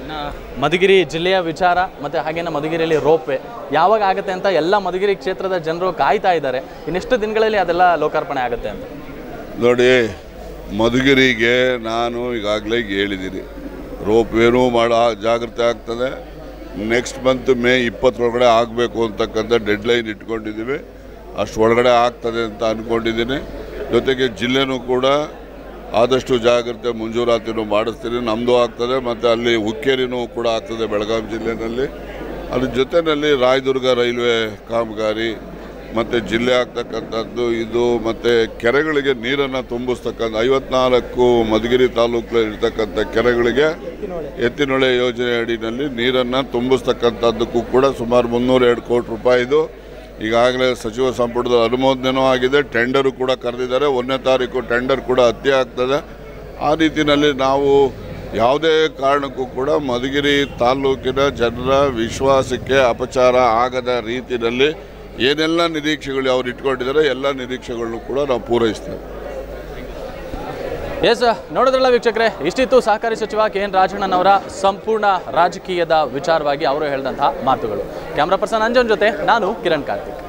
ಮಧುಗಿರಿ ಜಿಲ್ಲೆಯ ವಿಚಾರ ಮತ್ತು ಹಾಗೇನೆ ಮಧುಗಿರಿಯಲ್ಲಿ ರೋಪ್ ವೇ ಯಾವಾಗ ಆಗುತ್ತೆ ಅಂತ ಎಲ್ಲ ಮಧುಗಿರಿ ಕ್ಷೇತ್ರದ ಜನರು ಕಾಯ್ತಾ ಇದ್ದಾರೆ. ಇನ್ನೆಷ್ಟು ದಿನಗಳಲ್ಲಿ ಅದೆಲ್ಲ ಲೋಕಾರ್ಪಣೆ ಆಗುತ್ತೆ ಅಂತ ನೋಡಿ. ಮಧುಗಿರಿಗೆ ನಾನು ಈಗಾಗಲೇ ಹೇಳಿದ್ದೀನಿ, ರೋಪ್ ವೇನೂ ಜಾಗ್ರತೆ ಆಗ್ತದೆ. ನೆಕ್ಸ್ಟ್ ಮಂತ್ ಮೇ 20 ಆಗಬೇಕು ಅಂತಕ್ಕಂಥ ಡೆಡ್ಲೈನ್ ಇಟ್ಕೊಂಡಿದ್ದೀವಿ. ಅಷ್ಟು ಒಳಗಡೆ ಆಗ್ತದೆ ಅಂತ ಅಂದ್ಕೊಂಡಿದ್ದೀನಿ. ಜೊತೆಗೆ ಜಿಲ್ಲೆನೂ ಕೂಡ ಆದಷ್ಟು ಜಾಗ್ರತೆ ಮಂಜೂರಾತಿನೂ ಮಾಡಿಸ್ತೀನಿ. ನಮ್ಮದು ಆಗ್ತದೆ ಮತ್ತು ಅಲ್ಲಿ ಹುಕ್ಕೇರಿನೂ ಕೂಡ ಆಗ್ತದೆ ಬೆಳಗಾವಿ ಜಿಲ್ಲೆಯಲ್ಲಿ. ಅದ್ರ ಜೊತೆಯಲ್ಲಿ ರಾಯದುರ್ಗ ರೈಲ್ವೆ ಕಾಮಗಾರಿ ಮತ್ತು ಜಿಲ್ಲೆ ಆಗ್ತಕ್ಕಂಥದ್ದು ಇದು, ಮತ್ತು ಕೆರೆಗಳಿಗೆ ನೀರನ್ನು ತುಂಬಿಸ್ತಕ್ಕಂಥ 54 ಮಧುಗಿರಿ ತಾಲೂಕಲ್ಲಿ ಇರ್ತಕ್ಕಂಥ ಕೆರೆಗಳಿಗೆ ಎತ್ತಿನೊಳೆ ಯೋಜನೆ ಅಡಿಯಲ್ಲಿ ನೀರನ್ನು ತುಂಬಿಸ್ತಕ್ಕಂಥದ್ದಕ್ಕೂ ಕೂಡ ಸುಮಾರು 302 ಕೋಟಿ ರೂಪಾಯಿದು ಈಗಾಗಲೇ ಸಚಿವ ಸಂಪುಟದ ಅನುಮೋದನೆಯೂ ಆಗಿದೆ. ಟೆಂಡರು ಕೂಡ ಕರೆದಿದ್ದಾರೆ. 1ನೇ ತಾರೀಕು ಟೆಂಡರ್ ಕೂಡ ಹತ್ಯೆ ಆಗ್ತದೆ. ಆ ರೀತಿಯಲ್ಲಿ ನಾವು ಯಾವುದೇ ಕಾರಣಕ್ಕೂ ಕೂಡ ಮಧುಗಿರಿ ತಾಲೂಕಿನ ಜನರ ವಿಶ್ವಾಸಕ್ಕೆ ಅಪಚಾರ ಆಗದ ರೀತಿಯಲ್ಲಿ ಏನೆಲ್ಲ ನಿರೀಕ್ಷೆಗಳು ಅವ್ರು ಇಟ್ಕೊಂಡಿದ್ದಾರೆ ಎಲ್ಲ ನಿರೀಕ್ಷೆಗಳನ್ನು ಕೂಡ ನಾವು ಪೂರೈಸ್ತೇವೆ. ಎಸ್, ನೋಡಿದ್ರಲ್ಲ ವೀಕ್ಷಕರೇ, ಇಷ್ಟಿತ್ತು ಸಹಕಾರಿ ಸಚಿವ KN ರಾಜಣ್ಣನವರ ಸಂಪೂರ್ಣ ರಾಜಕೀಯದ ವಿಚಾರವಾಗಿ ಅವರು ಹೇಳಿದಂತಹ ಮಾತುಗಳು. ಕ್ಯಾಮ್ರಾ ಪರ್ಸನ್ ಅಂಜನ್ ಜೊತೆ ನಾನು ಕಿರಣ್ ಕಾರ್ತಿಕ್.